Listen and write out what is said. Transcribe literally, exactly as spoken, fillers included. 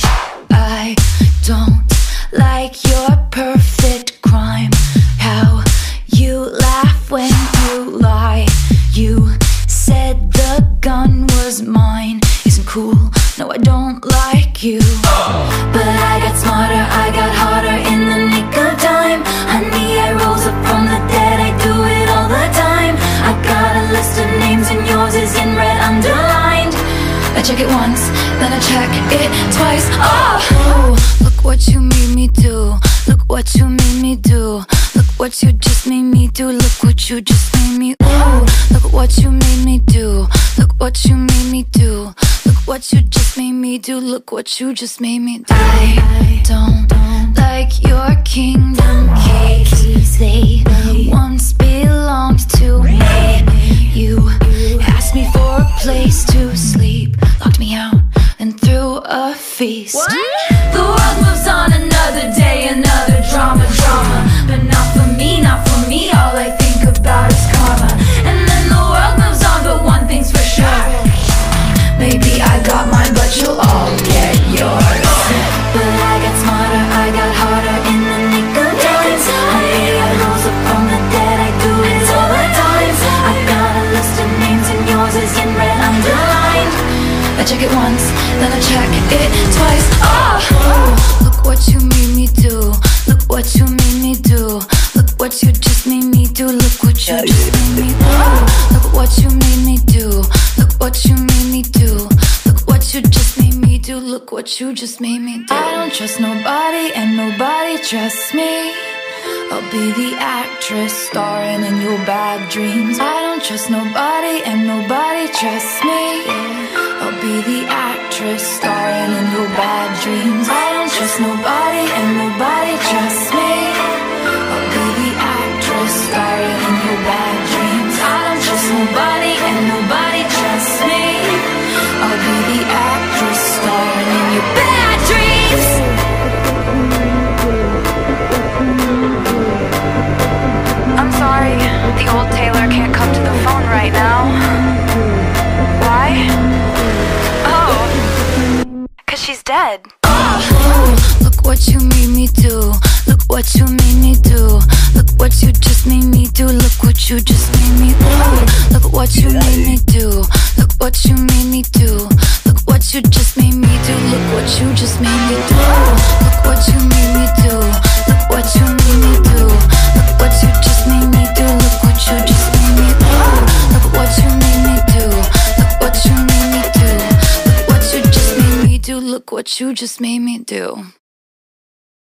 I don't like your perfect crime. How you laugh when you lie. You said the gun was mine. Isn't cool, no I don't like you. But I got smarter, I got harder in the nick of time. Honey, I rose up from the dead, I do it all the time. I got a list of names and yours is in red underlined. I check it once, then I check it twice. Oh, oh, look what you made me do. Look what you made me do. Look what you just made me do. Look what you just made me. Ooh, look what you made me do. Look what you made me do. Look what you just made me do. Look what you just made me do. I don't like your kingdom keys. They once belonged to me. You asked me for a place to sleep, locked me out, and threw a feast. What? The world moves on, another day, another drama, drama. But not for me, not for me, all I think about is karma. And then the world moves on, but one thing's for sure, maybe I got mine, but you'll all get yours. But I got smarter, I got harder in the nick of time. Honey, I rose up from the dead, I do it all the time. I got a list of names and yours is in red underlined. I check it once, then I check it twice. Oh, oh, look what you made me do. Look what you made me do. Look what you just made me do. Look what you just made me do. Look what you made me do. Look what you made me do. Look what you just made me do. Look what you just made me do. I don't trust nobody and nobody trusts me. I'll be the actress starring in your bad dreams. I don't trust nobody and nobody trusts me. I'll be the actress starring in your bad dreams. I don't trust nobody and nobody trusts me. I'll be the actress starring in your bad dreams. I don't trust nobody and nobody trusts me. I'll be the actress starring in your bad dreams. I'm sorry, the old Taylor can't come to the phone right now. Why? Oh, cause she's dead. Oh, look what you made me do. Look what you made me do. Look what you just made me do. Look what you just made me do. Look what you made me do. Look what you made me do. Look what you just made me do. Look what you just made me do. Look what you made me do. Look what you made me do. Look what you just made me do. Look what you just made me do. Look what you made me do. Look what you made me do. Look what you just made me do. Look what you just made me do.